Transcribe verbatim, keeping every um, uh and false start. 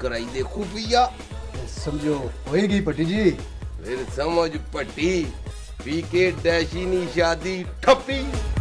कराई दे खुफिया। समझो होएगी पट्टी जी। फिर समझ पट्टी, पीके डैशी नी शादी ठप्पी।